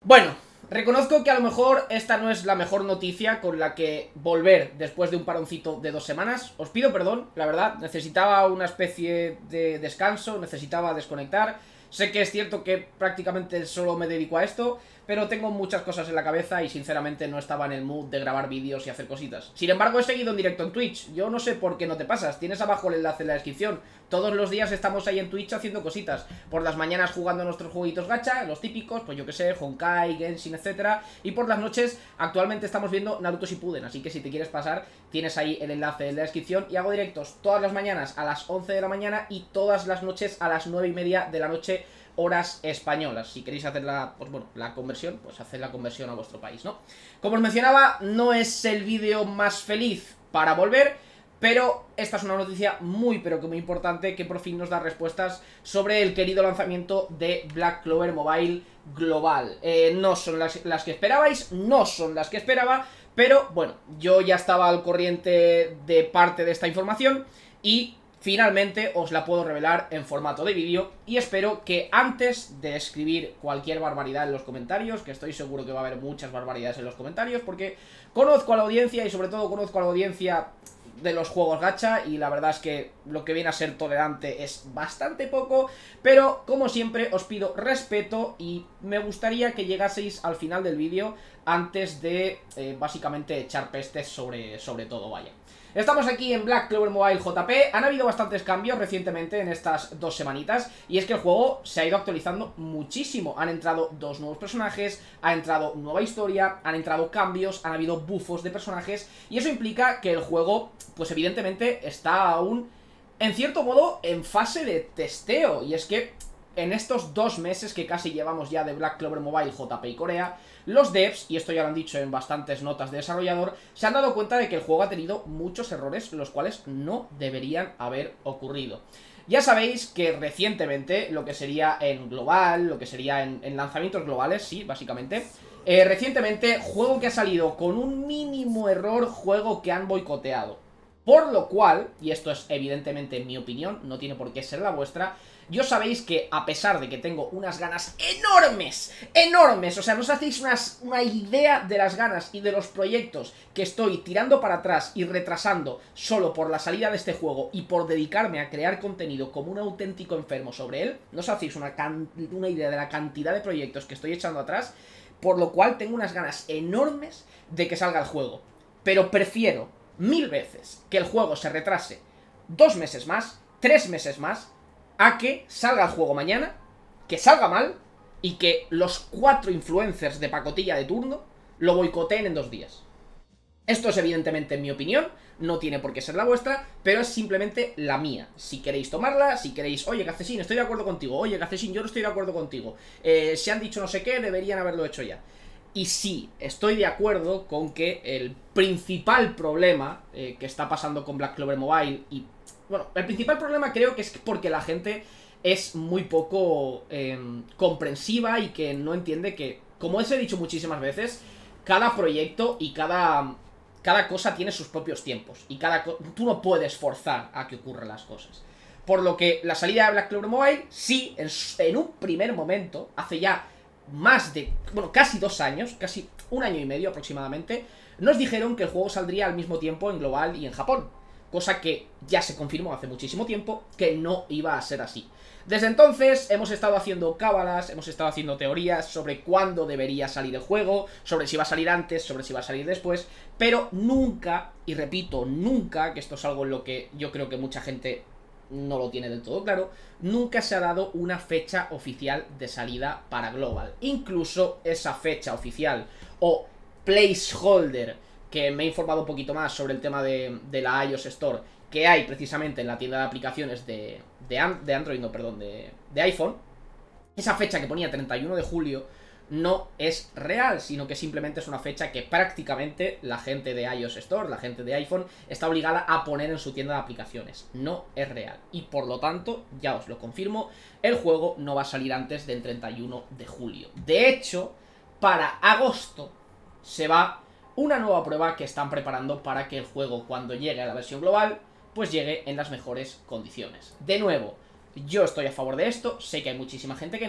Bueno, reconozco que a lo mejor esta no es la mejor noticia con la que volver después de un paroncito de 2 semanas. Os pido perdón, la verdad, necesitaba una especie de descanso, necesitaba desconectar. Sé que es cierto que prácticamente solo me dedico a esto, pero tengo muchas cosas en la cabeza y sinceramente no estaba en el mood de grabar vídeos y hacer cositas. Sin embargo, he seguido en directo en Twitch. Yo no sé por qué no te pasas. Tienes abajo el enlace en la descripción. Todos los días estamos ahí en Twitch haciendo cositas. Por las mañanas jugando nuestros jueguitos gacha, los típicos, pues yo que sé, Honkai, Genshin, etcétera. Y por las noches, actualmente estamos viendo Naruto Shippuden. Así que si te quieres pasar, tienes ahí el enlace en la descripción. Y hago directos todas las mañanas a las 11 de la mañana y todas las noches a las 9:30 de la noche, horas españolas. Si queréis hacer la, pues bueno, la conversión, pues haced la conversión a vuestro país, ¿no? Como os mencionaba, no es el vídeo más feliz para volver, pero esta es una noticia muy pero que muy importante que por fin nos da respuestas sobre el querido lanzamiento de Black Clover Mobile global. No son las que esperabais, no son las que esperaba, pero bueno, yo ya estaba al corriente de parte de esta información y finalmente os la puedo revelar en formato de vídeo y espero que antes de escribir cualquier barbaridad en los comentarios, que estoy seguro que va a haber muchas barbaridades en los comentarios, porque conozco a la audiencia y sobre todo conozco a la audiencia de los juegos gacha y la verdad es que lo que viene a ser tolerante es bastante poco, pero como siempre os pido respeto y me gustaría que llegaseis al final del vídeo antes de básicamente echar pestes sobre todo, vaya. Estamos aquí en Black Clover Mobile JP. Han habido bastantes cambios recientemente en estas 2 semanitas. Y es que el juego se ha ido actualizando muchísimo. Han entrado 2 nuevos personajes, ha entrado nueva historia, han entrado cambios, han habido buffos de personajes. Y eso implica que el juego, pues evidentemente, está aún, en cierto modo, en fase de testeo. Y es que en estos 2 meses que casi llevamos ya de Black Clover Mobile JP y Corea, los devs, y esto ya lo han dicho en bastantes notas de desarrollador, se han dado cuenta de que el juego ha tenido muchos errores, los cuales no deberían haber ocurrido. Ya sabéis que recientemente, lo que sería en global, lo que sería en lanzamientos globales, sí, básicamente, recientemente, juego que ha salido con un mínimo error, juego que han boicoteado. Por lo cual, y esto es evidentemente mi opinión, no tiene por qué ser la vuestra, yo sabéis que a pesar de que tengo unas ganas enormes, enormes, o sea, no os hacéis una idea de las ganas y de los proyectos que estoy tirando para atrás y retrasando solo por la salida de este juego y por dedicarme a crear contenido como un auténtico enfermo sobre él, no os hacéis una idea de la cantidad de proyectos que estoy echando atrás, por lo cual tengo unas ganas enormes de que salga el juego. Pero prefiero 1000 veces que el juego se retrase 2 meses más, 3 meses más, a que salga el juego mañana, que salga mal y que los 4 influencers de pacotilla de turno lo boicoteen en 2 días. Esto es evidentemente mi opinión, no tiene por qué ser la vuestra, pero es simplemente la mía. Si queréis tomarla, si queréis, oye Gacesín, estoy de acuerdo contigo, oye Gacesín, yo no estoy de acuerdo contigo, se han dicho no sé qué, deberían haberlo hecho ya. Y sí, estoy de acuerdo con que el principal problema que está pasando con Black Clover Mobile y bueno, el principal problema creo que es porque la gente es muy poco comprensiva y que no entiende que, como os he dicho muchísimas veces, cada proyecto y cada cosa tiene sus propios tiempos. Y tú no puedes forzar a que ocurran las cosas. Por lo que la salida de Black Clover Mobile, sí, en un primer momento, hace ya más de, bueno, casi 2 años, casi 1 año y medio aproximadamente, nos dijeron que el juego saldría al mismo tiempo en global y en Japón. Cosa que ya se confirmó hace muchísimo tiempo que no iba a ser así. Desde entonces hemos estado haciendo cábalas, hemos estado haciendo teorías sobre cuándo debería salir el juego, sobre si va a salir antes, sobre si va a salir después, pero nunca, y repito, nunca, que esto es algo en lo que yo creo que mucha gente no lo tiene del todo claro, nunca se ha dado una fecha oficial de salida para Global. Incluso esa fecha oficial o placeholder, que me he informado un poquito más sobre el tema de la iOS Store que hay precisamente en la tienda de aplicaciones de Android, no, perdón, de iPhone. Esa fecha que ponía 31 de julio no es real, sino que simplemente es una fecha que prácticamente la gente de iOS Store, la gente de iPhone, está obligada a poner en su tienda de aplicaciones. No es real. Y por lo tanto, ya os lo confirmo, el juego no va a salir antes del 31 de julio. De hecho, para agosto se va una nueva prueba que están preparando para que el juego, cuando llegue a la versión global, pues llegue en las mejores condiciones. De nuevo, yo estoy a favor de esto, sé que hay muchísima gente que no,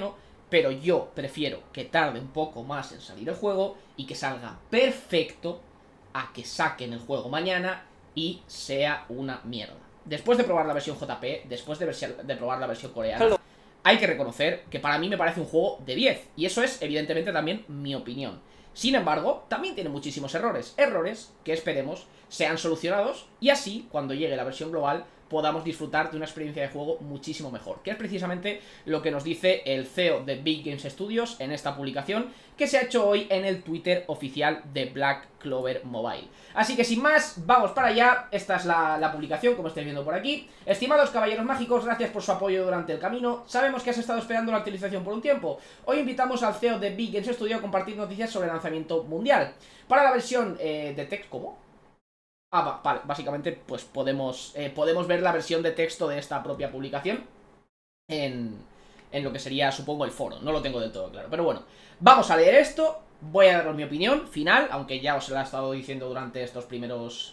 pero yo prefiero que tarde un poco más en salir el juego y que salga perfecto a que saquen el juego mañana y sea una mierda. Después de probar la versión JP, después de probar la versión coreana, hay que reconocer que para mí me parece un juego de 10, y eso es evidentemente también mi opinión. Sin embargo, también tiene muchísimos errores, errores que esperemos sean solucionados y así, cuando llegue la versión global, podamos disfrutar de una experiencia de juego muchísimo mejor, que es precisamente lo que nos dice el CEO de Big Games Studios en esta publicación que se ha hecho hoy en el Twitter oficial de Black Clover Mobile. Así que sin más, vamos para allá. Esta es la publicación, como estáis viendo por aquí. Estimados caballeros mágicos, gracias por su apoyo durante el camino. Sabemos que has estado esperando la actualización por un tiempo. Hoy invitamos al CEO de Big Games Studios a compartir noticias sobre el lanzamiento mundial. Para la versión de texto, ¿cómo? Vale, básicamente pues podemos ver la versión de texto de esta propia publicación en lo que sería, supongo, el foro. No lo tengo del todo claro, pero bueno, vamos a leer esto. Voy a daros mi opinión final, aunque ya os la he estado diciendo durante estos primeros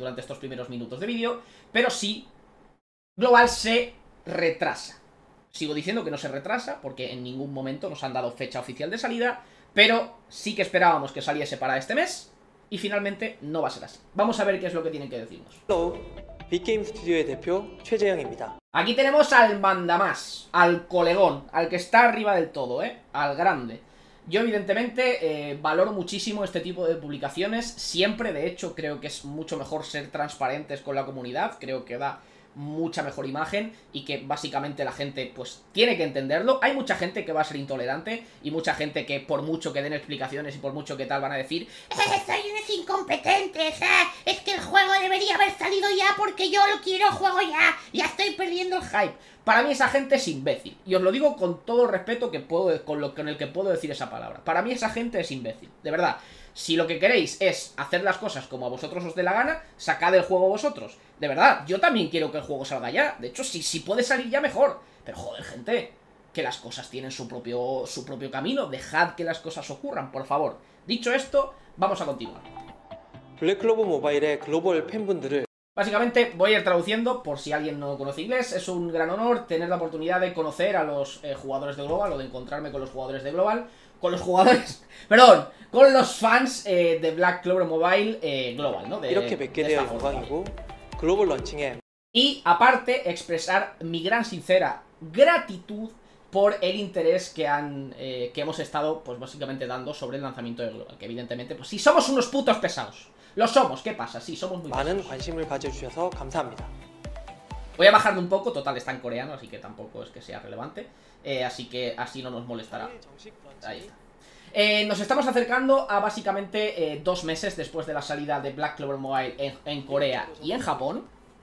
minutos de vídeo. Pero sí, Global se retrasa. Sigo diciendo que no se retrasa, porque en ningún momento nos han dado fecha oficial de salida, pero sí que esperábamos que saliese para este mes. Y finalmente no va a ser así. Vamos a ver qué es lo que tienen que decirnos. Hello, Big Game Studio의 대표 최재영입니다. Aquí tenemos al mandamás, al colegón, al que está arriba del todo, al grande. Yo evidentemente valoro muchísimo este tipo de publicaciones, siempre, de hecho creo que es mucho mejor ser transparentes con la comunidad, creo que da mucha mejor imagen y que básicamente la gente pues tiene que entenderlo. Hay mucha gente que va a ser intolerante y mucha gente que por mucho que den explicaciones y por mucho que tal van a decir soy unos incompetentes, es que el juego debería haber salido ya porque yo lo quiero, juego ya estoy perdiendo el hype. Para mí esa gente es imbécil, y os lo digo con todo el respeto que puedo, con el que puedo decir esa palabra. Para mí esa gente es imbécil, de verdad. Si lo que queréis es hacer las cosas como a vosotros os dé la gana, sacad el juego vosotros. De verdad, yo también quiero que el juego salga ya. De hecho, si puede salir ya, mejor. Pero joder, gente, que las cosas tienen su propio camino. Dejad que las cosas ocurran, por favor. Dicho esto, vamos a continuar. Black Clover Mobile의 글로벌 팬분들을 Básicamente voy a ir traduciendo por si alguien no conoce inglés. Es un gran honor tener la oportunidad de conocer a los jugadores de Global, o de encontrarme con los jugadores de Global. Con los jugadores... perdón, con los fans de Black Clover Mobile Global, ¿no? 이렇게 뵙게 되어 영광이고 글로벌 런칭에 y aparte expresar mi gran sincera gratitud por el interés que hemos estado pues básicamente dando sobre el lanzamiento de Global, que evidentemente pues sí somos unos putos pesados. Lo somos, ¿qué pasa? Sí, somos muy 많은 pesados. 관심을 가져주셔서 감사합니다. Voy a bajarle un poco, total está en coreano, así que tampoco es que sea relevante, así que así no nos molestará. Ahí está. Nos estamos acercando a básicamente 2 meses después de la salida de Black Clover Mobile en Corea y en Japón.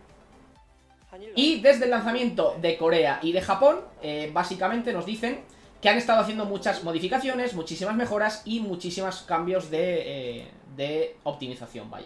Y desde el lanzamiento de Corea y de Japón, básicamente nos dicen que han estado haciendo muchas modificaciones, muchísimas mejoras y muchísimos cambios de optimización, vaya.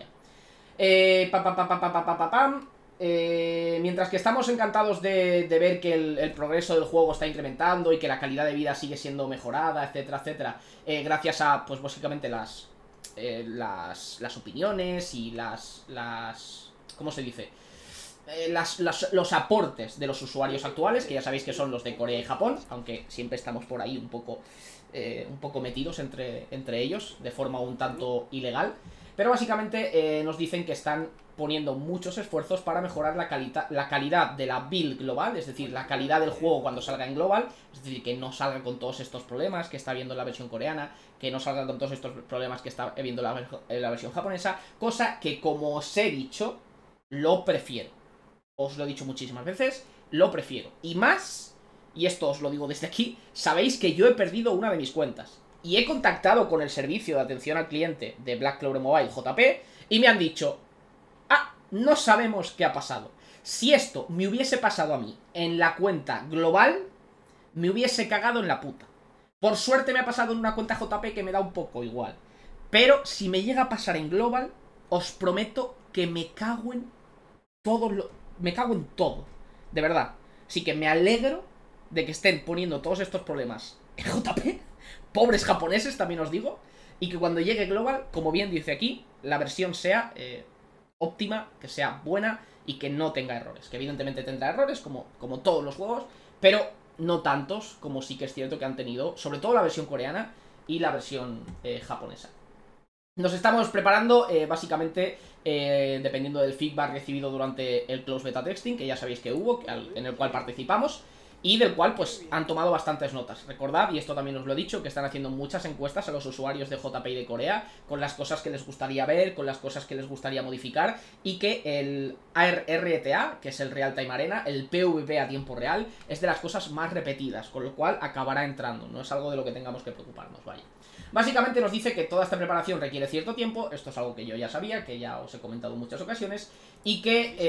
Mientras que estamos encantados de ver que el progreso del juego está incrementando y que la calidad de vida sigue siendo mejorada, etcétera, etcétera, gracias a, pues básicamente las opiniones y ¿cómo se dice? Los aportes de los usuarios actuales, que ya sabéis que son los de Corea y Japón, aunque siempre estamos por ahí un poco metidos entre ellos, de forma un tanto ilegal. Pero básicamente nos dicen que están poniendo muchos esfuerzos para mejorar la calidad de la build global, es decir, la calidad del juego cuando salga en global, es decir, que no salga con todos estos problemas que está viendo la versión coreana, que no salga con todos estos problemas que está viendo la versión japonesa, cosa que, como os he dicho, lo prefiero. Os lo he dicho muchísimas veces, lo prefiero. Y más, y esto os lo digo desde aquí, sabéis que yo he perdido una de mis cuentas. Y he contactado con el servicio de atención al cliente de Black Clover Mobile, JP, y me han dicho: no sabemos qué ha pasado. Si esto me hubiese pasado a mí en la cuenta global, me hubiese cagado en la puta. Por suerte me ha pasado en una cuenta JP que me da un poco igual. Pero si me llega a pasar en global, os prometo que me cago en me cago en todo, de verdad. Así que me alegro de que estén poniendo todos estos problemas en JP. Pobres japoneses, también os digo. Y que cuando llegue global, como bien dice aquí, la versión sea óptima, que sea buena y que no tenga errores. Que evidentemente tendrá errores, como todos los juegos, pero no tantos como sí que es cierto que han tenido, sobre todo la versión coreana y la versión japonesa. Nos estamos preparando, básicamente, dependiendo del feedback recibido durante el Close Beta Testing, que ya sabéis que hubo, en el cual participamos, y del cual, pues, han tomado bastantes notas. Recordad, y esto también os lo he dicho, que están haciendo muchas encuestas a los usuarios de JP y de Corea, con las cosas que les gustaría ver, con las cosas que les gustaría modificar, y que el RTA, que es el Real Time Arena, el PvP a tiempo real, es de las cosas más repetidas, con lo cual acabará entrando, no es algo de lo que tengamos que preocuparnos, vaya. Básicamente nos dice que toda esta preparación requiere cierto tiempo, esto es algo que yo ya sabía, que ya os he comentado en muchas ocasiones, y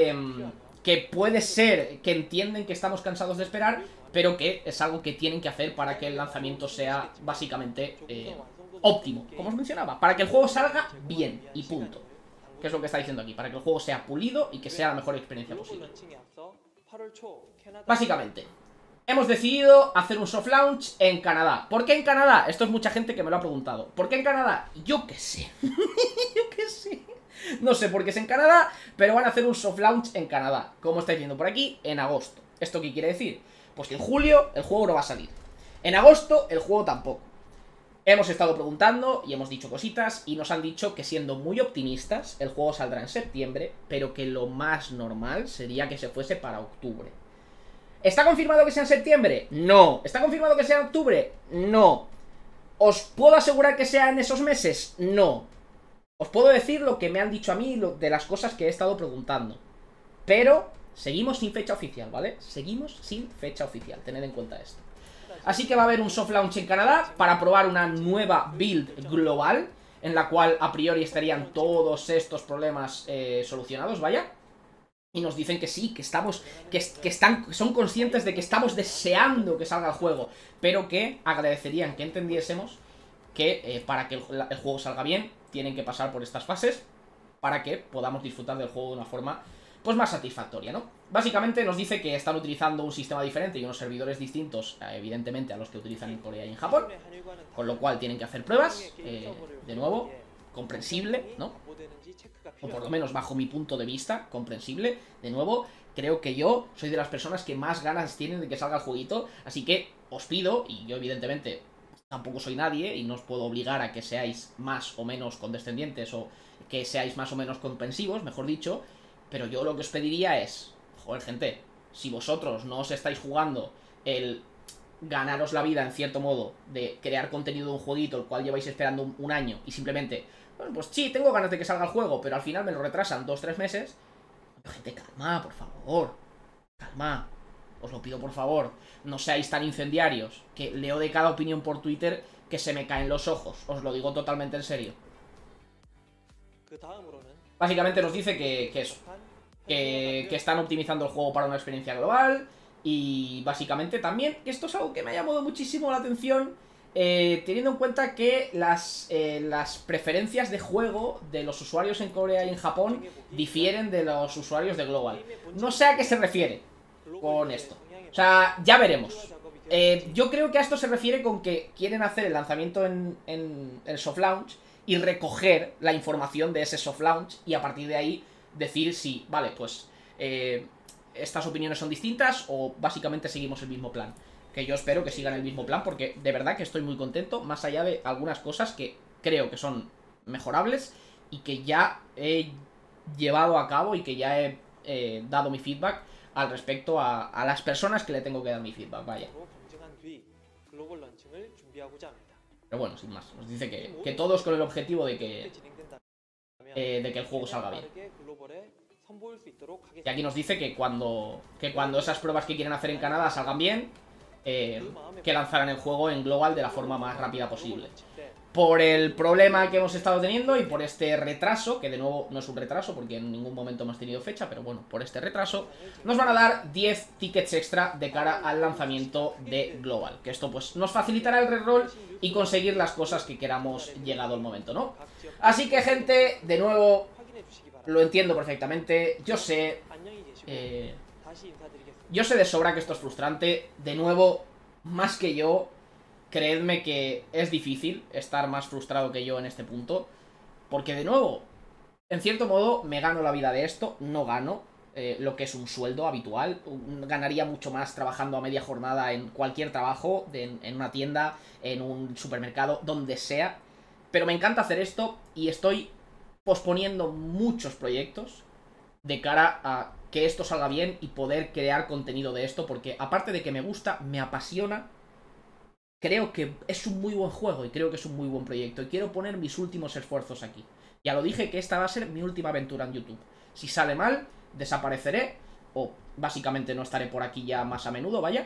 que puede ser que entienden que estamos cansados de esperar, pero que es algo que tienen que hacer para que el lanzamiento sea básicamente óptimo, como os mencionaba, para que el juego salga bien y punto. Que es lo que está diciendo aquí, para que el juego sea pulido y que sea la mejor experiencia posible. Básicamente, hemos decidido hacer un soft launch en Canadá. ¿Por qué en Canadá? Esto es mucha gente que me lo ha preguntado. ¿Por qué en Canadá? Yo qué sé. Yo qué sé. No sé por qué es en Canadá, pero van a hacer un soft launch en Canadá. Como estáis viendo por aquí, en agosto. ¿Esto qué quiere decir? Pues que en julio el juego no va a salir. En agosto el juego tampoco. Hemos estado preguntando y hemos dicho cositas y nos han dicho que, siendo muy optimistas, el juego saldrá en septiembre, pero que lo más normal sería que se fuese para octubre. ¿Está confirmado que sea en septiembre? No. ¿Está confirmado que sea en octubre? No. ¿Os puedo asegurar que sea en esos meses? No. Os puedo decir lo que me han dicho a mí de las cosas que he estado preguntando. Pero seguimos sin fecha oficial, ¿vale? Seguimos sin fecha oficial, tened en cuenta esto. Así que va a haber un soft launch en Canadá para probar una nueva build global, en la cual a priori estarían todos estos problemas solucionados, vaya. Y nos dicen que sí, que estamos, son conscientes de que estamos deseando que salga el juego, pero que agradecerían que entendiésemos que para que el juego salga bien, tienen que pasar por estas fases para que podamos disfrutar del juego de una forma, pues, más satisfactoria, ¿no? Básicamente nos dice que están utilizando un sistema diferente y unos servidores distintos, evidentemente, a los que utilizan en Corea y en Japón, con lo cual tienen que hacer pruebas, de nuevo, comprensible, ¿no? O por lo menos bajo mi punto de vista, comprensible. De nuevo, creo que yo soy de las personas que más ganas tienen de que salga el jueguito, así que os pido, y yo evidentemente tampoco soy nadie y no os puedo obligar a que seáis más o menos condescendientes o que seáis más o menos comprensivos, mejor dicho, pero yo lo que os pediría es, joder, gente, si vosotros no os estáis jugando el ganaros la vida, en cierto modo, de crear contenido de un jueguito el cual lleváis esperando un año y simplemente, bueno, pues sí, tengo ganas de que salga el juego, pero al final me lo retrasan 2-3 meses, gente, calma, por favor, calma, os lo pido por favor, no seáis tan incendiarios, que leo de cada opinión por Twitter que se me caen los ojos, os lo digo totalmente en serio. Básicamente nos dice que eso, que están optimizando el juego para una experiencia global. Y básicamente también, que esto es algo que me ha llamado muchísimo la atención, teniendo en cuenta que las preferencias de juego de los usuarios en Corea y en Japón difieren de los usuarios de Global. No sé a qué se refiere con esto, o sea, ya veremos. Yo creo que a esto se refiere con que quieren hacer el lanzamiento en el soft launch y recoger la información de ese soft launch y a partir de ahí decir si, vale, pues estas opiniones son distintas o básicamente seguimos el mismo plan. Que yo espero que sigan el mismo plan porque de verdad que estoy muy contento, más allá de algunas cosas que creo que son mejorables y que ya he llevado a cabo y que ya he dado mi feedback al respecto a las personas que le tengo que dar mi feedback, vaya. Pero bueno, sin más, nos dice que todos con el objetivo de que el juego salga bien. Y aquí nos dice que cuando esas pruebas que quieren hacer en Canadá salgan bien, que lanzarán el juego en Global de la forma más rápida posible. Por el problema que hemos estado teniendo y por este retraso, que de nuevo no es un retraso porque en ningún momento hemos tenido fecha, pero bueno, por este retraso, nos van a dar 10 tickets extra de cara al lanzamiento de Global. Que esto pues nos facilitará el reroll y conseguir las cosas que queramos llegado el momento, ¿no? Así que, gente, de nuevo, lo entiendo perfectamente, yo sé de sobra que esto es frustrante. De nuevo, más que yo, creedme que es difícil estar más frustrado que yo en este punto, porque de nuevo, en cierto modo, me gano la vida de esto, no gano. lo que es un sueldo habitual. Ganaría mucho más trabajando a media jornada en cualquier trabajo, en una tienda, en un supermercado, donde sea. Pero me encanta hacer esto y estoy posponiendo muchos proyectos de cara a que esto salga bien y poder crear contenido de esto, porque aparte de que me gusta, me apasiona, creo que es un muy buen juego y creo que es un muy buen proyecto y quiero poner mis últimos esfuerzos aquí. Ya lo dije que esta va a ser mi última aventura en YouTube. Si sale mal, desapareceré o básicamente no estaré por aquí ya más a menudo, vaya,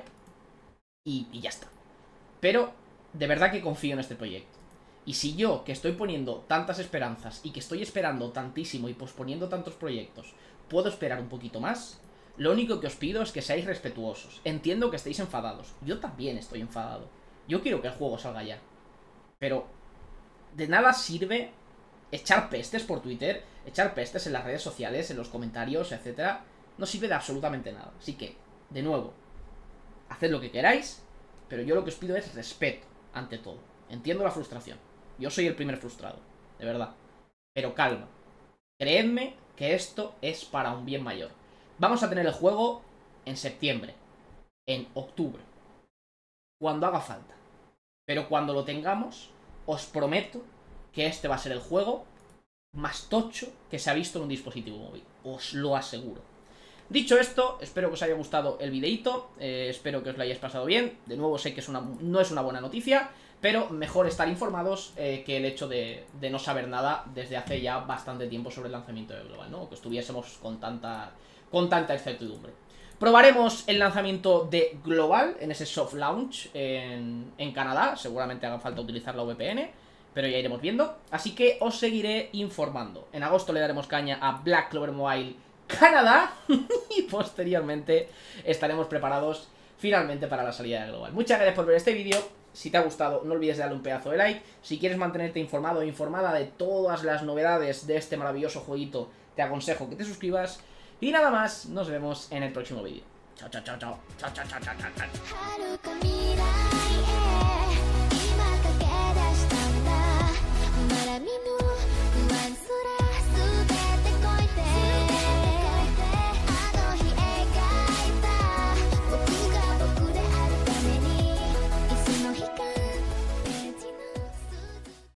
y ya está. Pero de verdad que confío en este proyecto. Y si yo, que estoy poniendo tantas esperanzas y que estoy esperando tantísimo y posponiendo tantos proyectos, puedo esperar un poquito más, lo único que os pido es que seáis respetuosos. Entiendo que estéis enfadados. Yo también estoy enfadado. Yo quiero que el juego salga ya. Pero de nada sirve echar pestes por Twitter, echar pestes en las redes sociales, en los comentarios, etcétera. No sirve de absolutamente nada. Así que, de nuevo, haced lo que queráis, pero yo lo que os pido es respeto, ante todo. Entiendo la frustración. Yo soy el primer frustrado, de verdad. Pero calma. Creedme que esto es para un bien mayor. Vamos a tener el juego en septiembre, en octubre, cuando haga falta. Pero cuando lo tengamos, os prometo que este va a ser el juego más tocho que se ha visto en un dispositivo móvil. Os lo aseguro. Dicho esto, espero que os haya gustado el videito, espero que os lo hayáis pasado bien. De nuevo, sé que no es una buena noticia, pero mejor estar informados que el hecho de no saber nada desde hace ya bastante tiempo sobre el lanzamiento de Global, ¿no? Que estuviésemos con tanta incertidumbre. Probaremos el lanzamiento de Global en ese soft launch en Canadá. Seguramente haga falta utilizar la VPN, pero ya iremos viendo. Así que os seguiré informando. En agosto le daremos caña a Black Clover Mobile Canadá y posteriormente estaremos preparados finalmente para la salida de Global. Muchas gracias por ver este vídeo. Si te ha gustado, no olvides darle un pedazo de like. Si quieres mantenerte informado o informada de todas las novedades de este maravilloso jueguito, te aconsejo que te suscribas. Y nada más, nos vemos en el próximo vídeo. Chao, chao, chao, chao. Chao, chao, chao, chao, chao.